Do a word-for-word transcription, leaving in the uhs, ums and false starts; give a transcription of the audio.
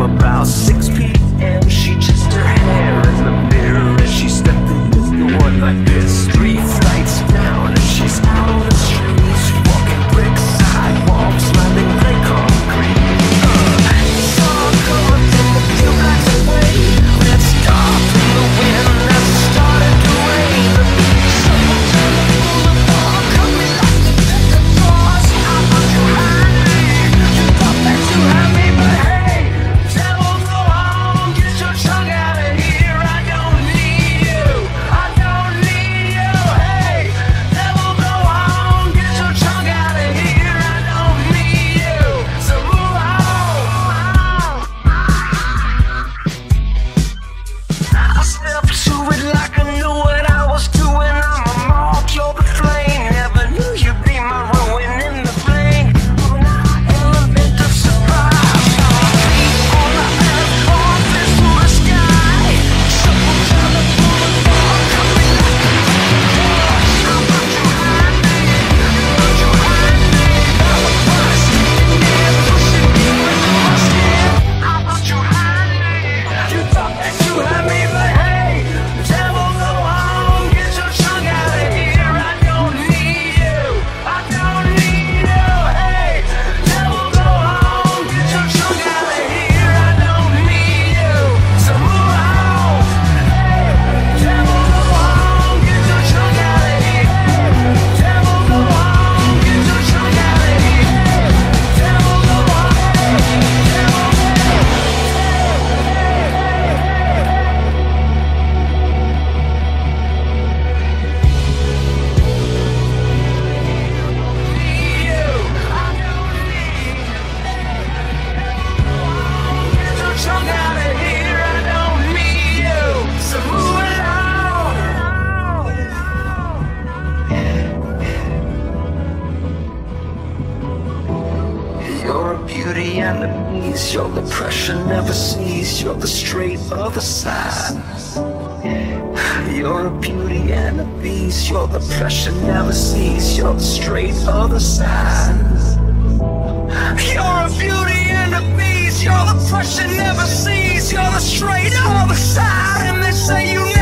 about six p m She just her hair in the mirror as she stepped into the one like this. Three flights down and she's out on the streets, walking brick sidewalks, landing gray concrete. Uh, saw her coming from a few blocks away. Let's stop in the wind as it started to rain. Someone turned the boulevard, cut me like the deck of doors. I thought you had me, you thought that you had me, but hey, devil, go on, get your tongue out of here. I don't need you, I don't need you. Hey, devil, go on, get your tongue out of here. I don't need you, so move on. I stepped to it like I knew what I was doing. I'm a mark, you're the flame. Never knew you'd be my ruin in the blink. Element of surprise. On the earth, all this to the sky. Someone down the boulevard, cut me like a dead horse. I thought you had me, thought you had me. That was why sneaking in, pushing deep into my skin. I thought you had me, you thought that you had me, but hey, devil, go on, get your tongue out of here. I don't need you, I don't need you. Hey, devil, go on, get your tongue out of here. I don't need you, so move on. Hey, devil, go on, get your tongue out of here. Devil, go on, get your tongue out of here. Devil, go on, tongue out of here. I don't need you, so move along. You're a beauty and a beast. Your depression never cease. You're the straight other side. You're a beauty and a beast. Your depression never cease. You're the straight other side. You're a beauty and a beast. Your depression never cease. You're the straight other side. And they say you